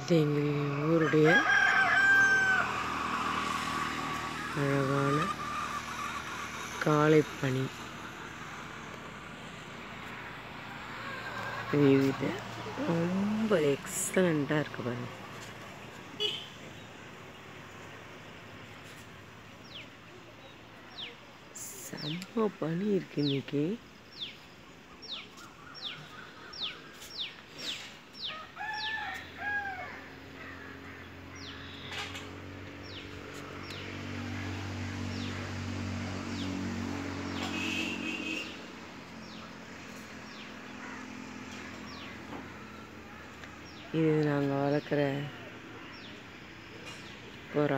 இது எங்கள் ஊருடைய அழகான காலை பனி. இது ரொம்ப எக்ஸலண்ட்டாக இருக்குது பாருங்க. செம்ம பனி இருக்கு இன்னைக்கு. இது நாங்கள் வளர்க்குற புறா.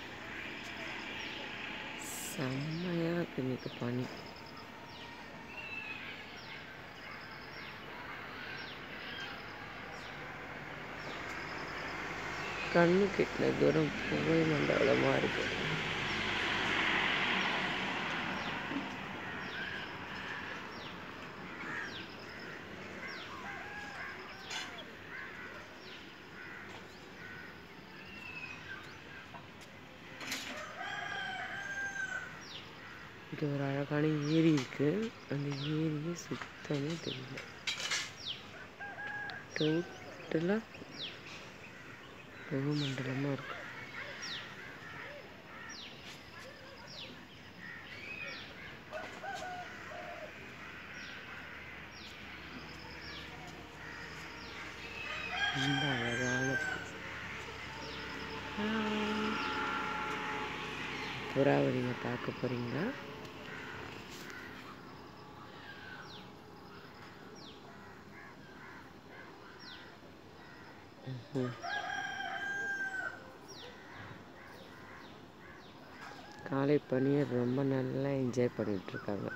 செம்மையாக இருக்கு இன்னைக்கு பனி. கண்ணு கிட்ட தூரம் புகை மண்டலமாக இருக்கு. இங்கே ஒரு அழகான ஏரி இருக்குது. அந்த ஏரியை சுத்தமே தெரியல. டோட்டலாக புகை மண்டலமாக இருக்கு. ரொம்ப அழகான புறாவை நீங்கள் பார்க்க போகிறீங்களா? காலை பனியை ரொம்ப நல்லா என்ஜாய் பண்ணிகிட்ருக்காங்க.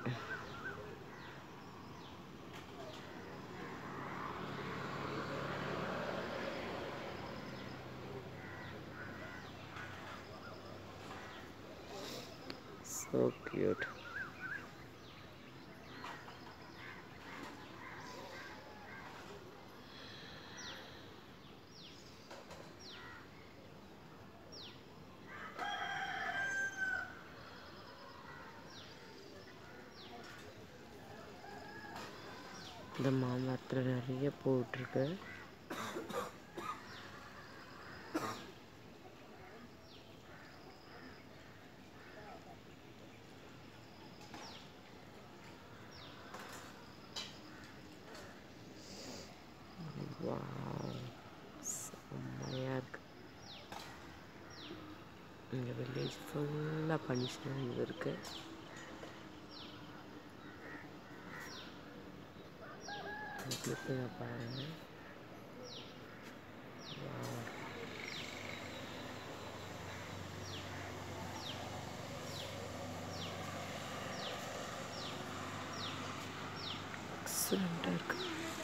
So cute. இந்த மாமரத்தில் நிறைய போட்டிருக்கு. செம்மையாக இருக்கு. இங்கே வில்லேஜ் ஃபுல்லாக பனிஷ்மெண்ட் இருக்கு. கிளிப்பிங்க பாருங்க. எக்ஸலண்ட்டாக இருக்கு.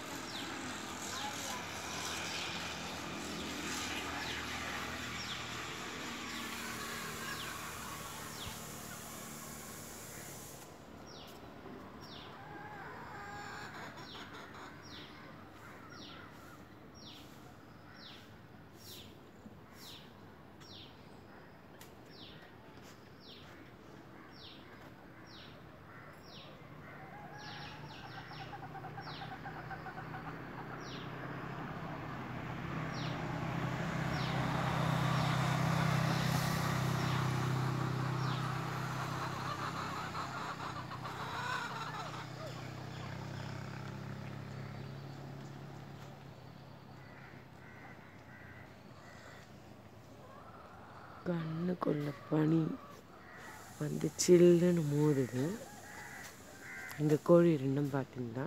கண்ணுக்குள்ள பனி வந்து சில்லுன்னு மோதுது. இந்த கோழி ரெண்டும் பார்த்தீங்கன்னா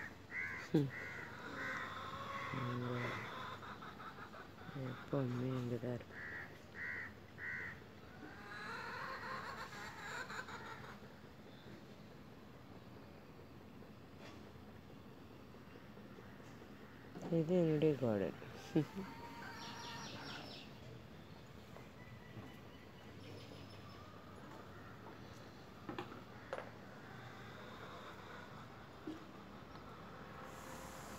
எப்பவுமே இங்கே தான் இருக்கு. இது என்னுடைய கார்டன்.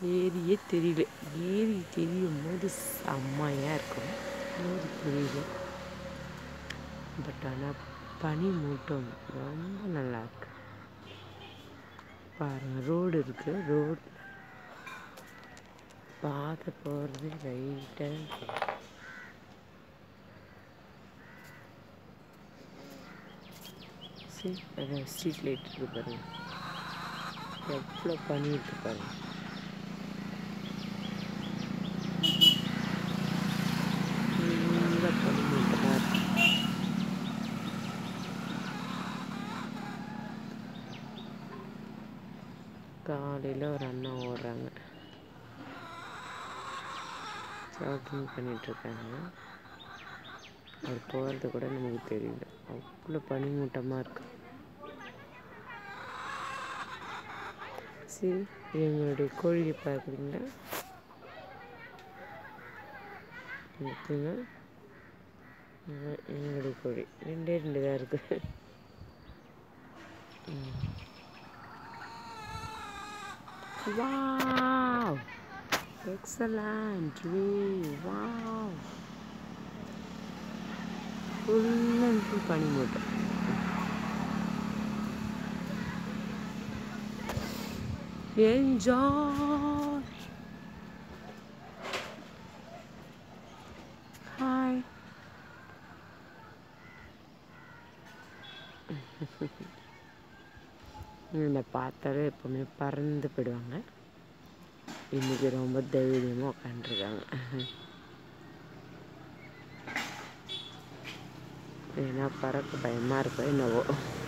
ஏரியே தெரியல. ஏரி தெரியும் போது செம்மையாக இருக்கும். ஏரி தெரியல. பட் ஆனால் பனி மூட்டம் ரொம்ப நல்லாயிருக்கு. பாருங்கள், ரோடு இருக்குது. ரோடு பாதை போகிறது ரைட்டாக. சரி, அதை ஸ்ட்ரீட் லைட் இருக்குது பாருங்கள். எவ்வளோ பனி இருக்குது பாருங்கள். நல்லா பனி மூட்டமாக இருக்கு. காலையில் ஒரு அண்ணா ஓடுறாங்க, ஜாக்கிங் பண்ணிகிட்ருக்காங்க. அவர் போகிறது கூட நமக்கு தெரியல, அவ்வளோ பனிமூட்டமாக இருக்கு. சரி, எங்களுடைய கோழியை பார்க்குறீங்களா? எங்களுடைய கோழி ரெண்டே தான் இருக்குது. Wow, excellent view. Wow, full and full பனிமூட்டம். என்ஜாய். ஹாய். என்னை பார்த்தாலே எப்போவுமே பறந்து போயிடுவாங்க. இன்றைக்கி ரொம்ப தைரியமாக உட்காந்துருக்காங்க. ஏன்னா பறக்க பயமாக இருக்கும் என்னவோ.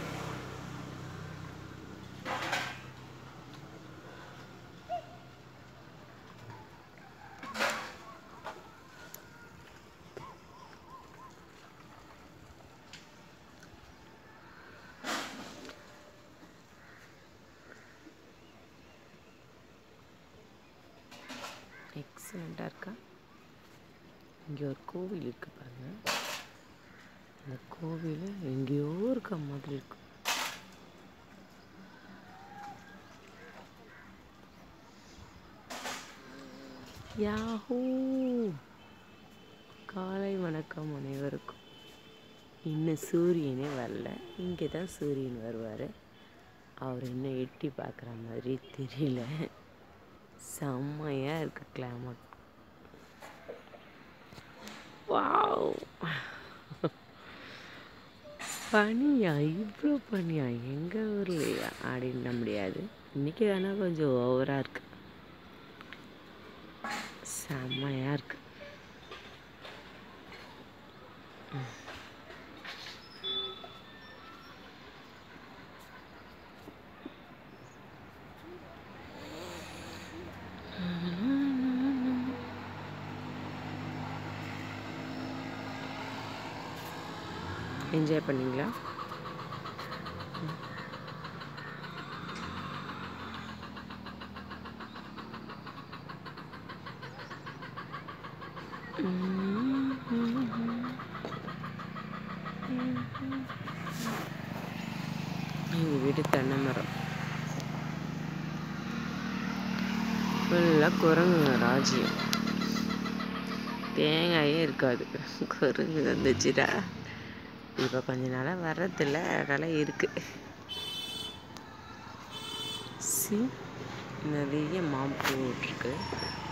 எக்ஸலண்ட்டாக இருக்கா. இங்கே ஒரு கோவில் இருக்குது பாருங்கள். அந்த கோவில் எங்கேயோ இருக்க மாதிரி இருக்கும். யாஹூ, காலை வணக்கம் அனைவருக்கும். இன்னும் சூரியனே வரல. இங்கே தான் சூரியன் வருவார். அவர் இன்னும் எட்டி பார்க்குற மாதிரி தெரியல. செம்மையாக இருக்குது கிளைமேட். வாவ், பனியா, இவ்வளோ பனியா எங்கள் ஊர்லையா அப்படின்ன முடியாது. இன்றைக்கி ஆனால் கொஞ்சம் ஓவராக இருக்குது. செம்மையாக இருக்குது. என்ஜாய் பண்ணிங்களா? எங்கள் வீடு தென்னை மரம். ஃபுல்லாக குரங்குங்க ராஜ்யம். தேங்காயே இருக்காது, குரங்கு வந்துச்சுடா. இப்போ கொஞ்ச நாளாக வர்றதில்ல, அதனால் இருக்குது. நிறைய மாம்பூ இருக்கு.